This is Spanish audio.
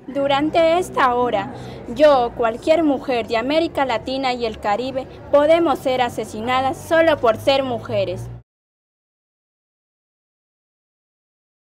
Durante esta hora, yo, cualquier mujer de América Latina y el Caribe, podemos ser asesinadas solo por ser mujeres.